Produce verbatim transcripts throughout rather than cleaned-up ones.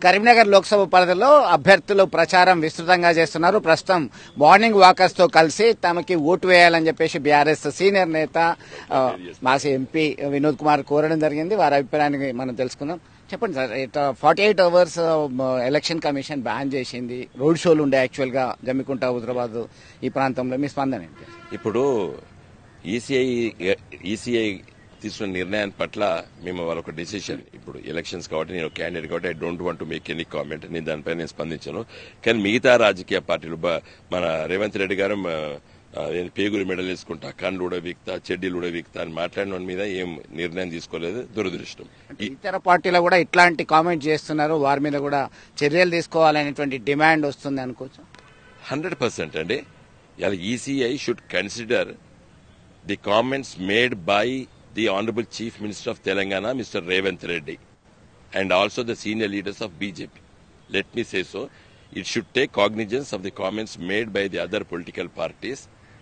కరీంనగర్ లోక్సభ పరిధిలో అభ్యర్థులు ప్రచారం విస్తృతంగా చేస్తున్నారు. ప్రస్తుతం మార్నింగ్ వాకర్స్ తో కలిసి తమకి ఓటు వేయాలని చెప్పేసి బీఆర్ఎస్ సీనియర్ నేత మాజీ ఎంపీ వినోద్ కుమార్ కోరడం జరిగింది. వారి అభిప్రాయాన్ని మనం తెలుసుకుందాం. చెప్పండి sir, forty eight hours election commission ban చేసింది. రోడ్ షోలు ఉండే యాక్చువల్ గా జమ్మికుంట, హుజరాబాద్ ఈ ప్రాంతంలో. మీ స్పందన ఏంటి? ఇప్పుడు ఈసీఐ ఈసీఐ తీసుకున్న నిర్ణయాన్ని పట్ల మేము వాళ్ళొక డెసిషన్, ఇప్పుడు ఎలక్షన్స్ కాబట్టి నేను క్యాండిడేట్ కాబట్టి I don't want to make any comment, నేను దానిపై నేను స్పందించాను. కానీ మిగతా రాజకీయ పార్టీలు మన రేవంత్ రెడ్డి గారు పేగులు మెడల్ వేసుకుంటా, కళ్ళు కూడా వీక్తా, చెడ్డీలు కూడా వీక్తా అని మాట్లాడిన మీద ఏం నిర్ణయం తీసుకోలేదు. దురదృష్టం. ఇతర పార్టీలో కూడా ఇట్లాంటి కామెంట్ చేస్తున్నారు, వారి మీద కూడా చర్యలు తీసుకోవాలనేటువంటి డిమాండ్ వస్తుంది అనుకోవచ్చు. హండ్రెడ్ పర్సెంట్ అండి. ఇలా ECI should consider the comments made by the Honorable Chief Minister of Telangana, Mister Revanth Reddy, and also the senior leaders of B J P. Let me say so. It should take cognizance of the comments made by the other political parties,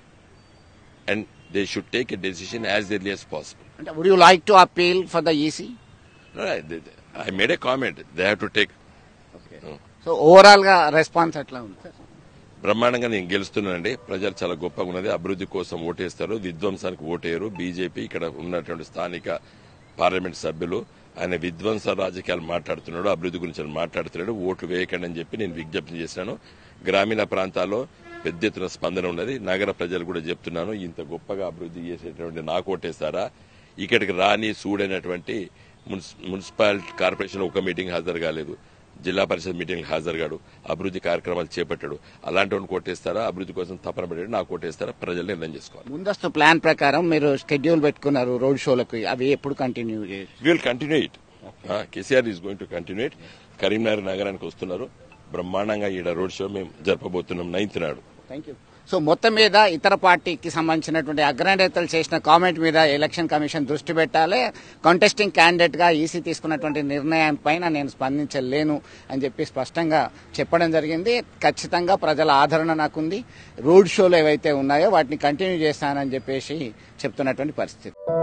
and they should take a decision as early as possible. And would you like to appeal for the E C? No, I, I made a comment. They have to take. Okay. No. So overall ga response atla undi sir. బ్రహ్మాండంగా నేను గెలుస్తున్నానండి. ప్రజలు చాలా గొప్పగా ఉన్నది. అభివృద్ధి కోసం ఓటేస్తారు, విధ్వంసానికి ఓటేయరు. బీజేపీ ఇక్కడ ఉన్నటువంటి స్థానిక పార్లమెంట్ సభ్యులు ఆయన విధ్వంస రాజకీయాలు మాట్లాడుతున్నాడు, అభివృద్ధి గురించి మాట్లాడుతున్నాడు. ఓట్లు వేయకండి అని చెప్పి నేను విజ్ఞప్తి చేసినాను. గ్రామీణ ప్రాంతాల్లో పెద్ద ఎత్తున స్పందన ఉన్నది. నగర ప్రజలు కూడా చెప్తున్నాను, ఇంత గొప్పగా అభివృద్ధి చేసేటువంటి నాకు ఓటేస్తారా? ఇక్కడికి రాని సూడైనటువంటి మున్సిపాలిటీ కార్పొరేషన్ ఒక మీటింగ్ హాజరు కాలేదు, జిల్లా పరిషత్ మీటింగ్ హాజరుగాడు, అభివృద్ధి కార్యక్రమాలు చేపట్టాడు. అలాంటి వాడిని కొట్టేస్తారా? అభివృద్ధి కోసం తపన పడాడు, నాకు కొట్టేస్తారా? ప్రజలు నిర్ణయం చేసుకోవాలి. ముందస్తు ప్లాన్ ప్రకారం మీరు షెడ్యూల్ పెట్టుకున్నారు రోడ్ షోలకు, అవి ఎప్పుడు కంటిన్యూ చేయాలి? Will continue it. KCR is going to continue it. Karimnagar నగరానికి వస్తున్నారు, బ్రహ్మాండంగా ఈడ రోడ్ షో మేము జరపబోతున్నాం నైన్త్ నాడు. Thank you. సో మొత్తం మీద ఇతర పార్టీకి సంబంధించినటువంటి అగ్రనేతలు చేసిన కామెంట్ మీద ఎలక్షన్ కమిషన్ దృష్టి పెట్టాలి. కాంటెస్టింగ్ క్యాండిడేట్ గా ఈసీ తీసుకున్నటువంటి నిర్ణయం పైన నేను స్పందించలేను అని చెప్పి స్పష్టంగా చెప్పడం జరిగింది. ఖచ్చితంగా ప్రజల ఆదరణ నాకుంది. రోడ్ షోలు ఏవైతే ఉన్నాయో వాటిని కంటిన్యూ చేస్తానని చెప్పేసి చెప్తున్నటువంటి పరిస్థితి.